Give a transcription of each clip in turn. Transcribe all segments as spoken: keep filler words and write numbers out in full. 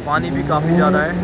पानी भी काफ़ी ज़्यादा है।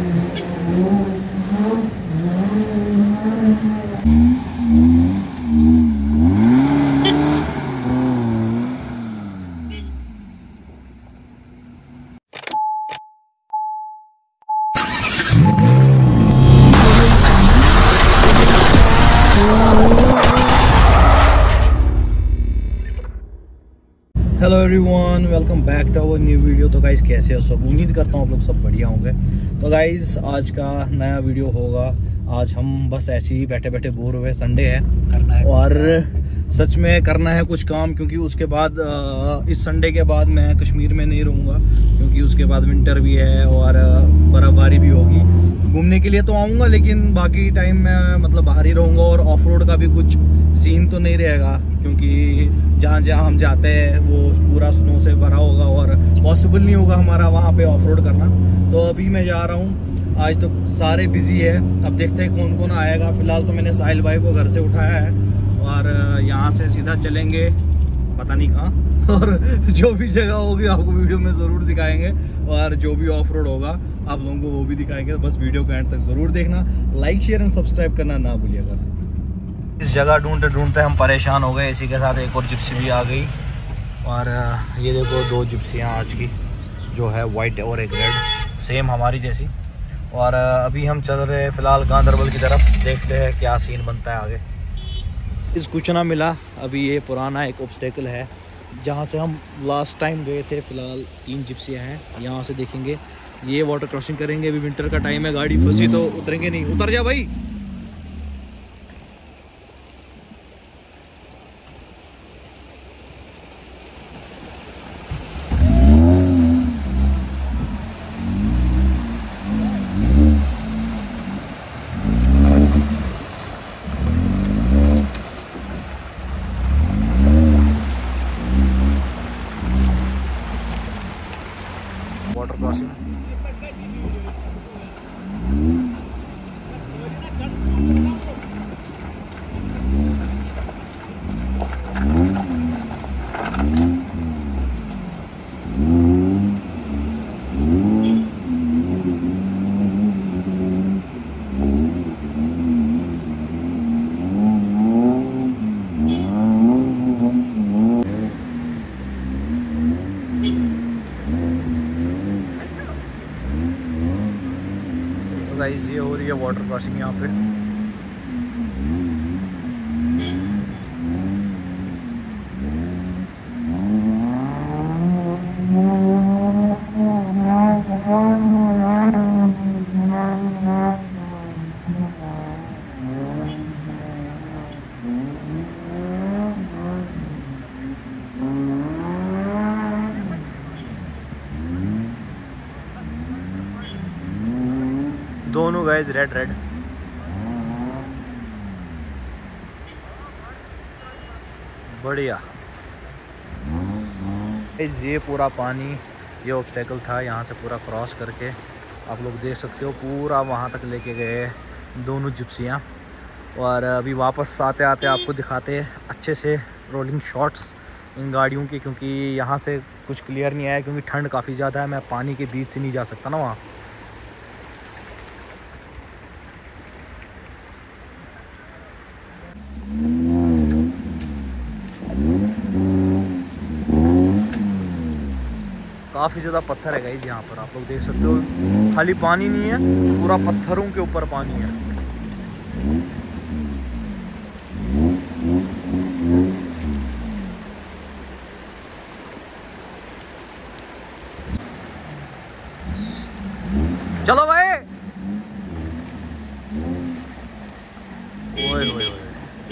Hello everyone, welcome back to our new video. तो गाइज़ कैसे हो सब? उम्मीद करता हूँ आप लोग सब बढ़िया होंगे। तो गाइज़ आज का नया वीडियो होगा। आज हम बस ऐसे ही बैठे बैठे बोर हुए, संडे है, करना है और सच में करना है कुछ काम, क्योंकि उसके बाद इस संडे के बाद मैं कश्मीर में नहीं रहूँगा, क्योंकि उसके बाद विंटर भी है और बर्फ़बारी भी होगी। घूमने के लिए तो आऊँगा, लेकिन बाकी टाइम मैं मतलब बाहर ही रहूँगा और ऑफ रोड का भी कुछ सीन तो नहीं रहेगा, क्योंकि जहाँ जहाँ हम जाते हैं वो पूरा स्नो से भरा होगा और पॉसिबल नहीं होगा हमारा वहाँ पे ऑफ रोड करना। तो अभी मैं जा रहा हूँ। आज तो सारे बिजी है, अब देखते हैं कौन कौन आएगा। फिलहाल तो मैंने साहिल भाई को घर से उठाया है और यहाँ से सीधा चलेंगे पता नहीं कहाँ, और जो भी जगह होगी आपको वीडियो में ज़रूर दिखाएंगे और जो भी ऑफ रोड होगा आप लोगों को वो भी दिखाएंगे। बस वीडियो के एंड तक ज़रूर देखना, लाइक शेयर एंड सब्सक्राइब करना ना भूलिएगा। इस जगह ढूंढते ढूंढते हम परेशान हो गए। इसी के साथ एक और जिप्सी भी आ गई और ये देखो दो जिप्सियाँ आज की, जो है वाइट और एक रेड, सेम हमारी जैसी। और अभी हम चल रहे हैं फ़िलहाल गांधरबल की तरफ, देखते हैं क्या सीन बनता है आगे। इस कुछ ना मिला। अभी ये पुराना एक ऑब्स्टेकल है जहाँ से हम लास्ट टाइम गए थे। फ़िलहाल तीन जिप्सियाँ हैं, यहाँ से देखेंगे। ये वाटर क्रॉसिंग करेंगे। अभी विंटर का टाइम है, गाड़ी फंसी तो उतरेंगे नहीं। उतर जा भाई। वाटर क्रॉसिंग गाइस, ये हो रही है वाटर क्रॉसिंग यहाँ पे। दोनों गाइस रेड रेड। बढ़िया। ये पूरा पानी, ये ऑब्स्टेकल था, यहाँ से पूरा क्रॉस करके आप लोग देख सकते हो पूरा वहाँ तक लेके गए दोनों जिप्सियाँ। और अभी वापस आते आते आपको दिखाते हैं अच्छे से रोलिंग शॉट्स इन गाड़ियों की, क्योंकि यहाँ से कुछ क्लियर नहीं आया, क्योंकि ठंड काफ़ी ज़्यादा है। मैं पानी के बीच से नहीं जा सकता ना वहाँ। काफ़ी ज़्यादा पत्थर है गाइस यहाँ पर, आप लोग देख सकते हो। खाली पानी नहीं है, पूरा पत्थरों के ऊपर पानी है। चलो भाई। ओए ओए ओए।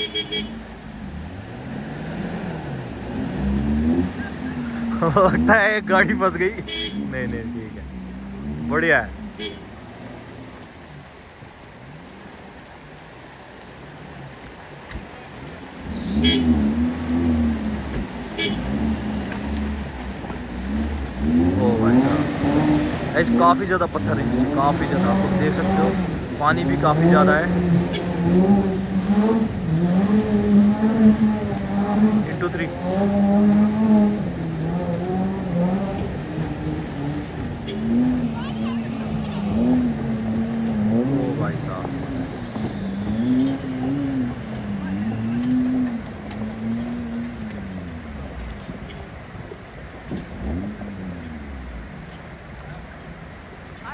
लगता है एक गाड़ी फंस गई। नहीं नहीं ठीक है, बढ़िया है। ओ भाई साहब, ऐसे काफ़ी ज़्यादा पत्थर है नीचे, काफ़ी ज़्यादा। आप लोग देख सकते हो पानी भी काफ़ी ज़्यादा है। Into three.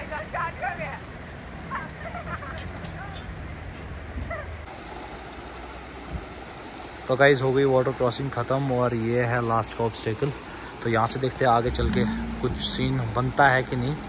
तो गाइस हो गई वाटर क्रॉसिंग ख़त्म और ये है लास्ट का ऑब्स्टेकल। तो यहाँ से देखते हैं आगे चल के कुछ सीन बनता है कि नहीं।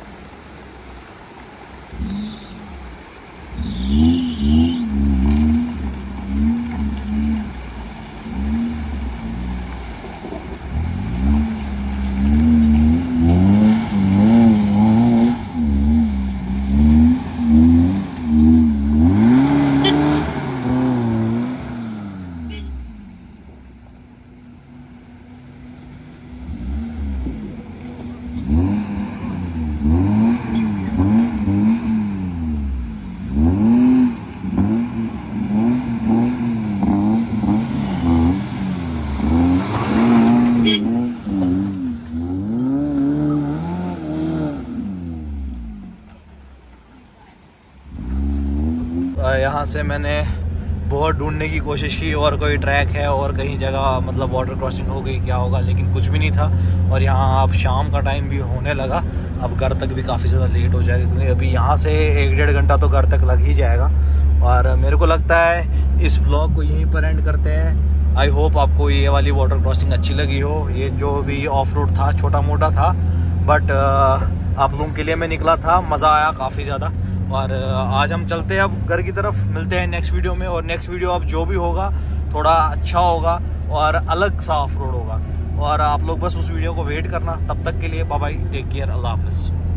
यहाँ से मैंने बहुत ढूंढने की कोशिश की और कोई ट्रैक है और कहीं जगह मतलब वाटर क्रॉसिंग हो गई क्या होगा, लेकिन कुछ भी नहीं था। और यहाँ अब शाम का टाइम भी होने लगा, अब घर तक भी काफ़ी ज़्यादा लेट हो जाएगा क्योंकि अभी यहाँ से एक डेढ़ घंटा तो घर तक लग ही जाएगा। और मेरे को लगता है इस व्लॉग को यहीं पर एंड करते हैं। आई होप आपको ये वाली वाटर क्रॉसिंग अच्छी लगी हो। ये जो भी ऑफ रोड था छोटा मोटा था, बट आप लोगों के लिए मैं निकला था, मज़ा आया काफ़ी ज़्यादा। और आज हम चलते हैं अब घर की तरफ, मिलते हैं नेक्स्ट वीडियो में। और नेक्स्ट वीडियो अब जो भी होगा थोड़ा अच्छा होगा और अलग सा ऑफ रोड होगा, और आप लोग बस उस वीडियो को वेट करना। तब तक के लिए बाय बाय, टेक केयर, अल्लाह हाफिज़।